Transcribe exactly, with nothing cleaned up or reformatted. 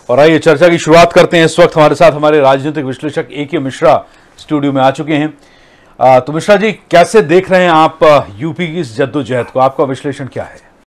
और आइए चर्चा की शुरुआत करते हैं। इस वक्त हमारे साथ हमारे राजनीतिक विश्लेषक ए के मिश्रा स्टूडियो में आ चुके हैं। आ, तो मिश्रा जी, कैसे देख रहे हैं आप यूपी की इस जद्दोजहद को? आपका विश्लेषण क्या है?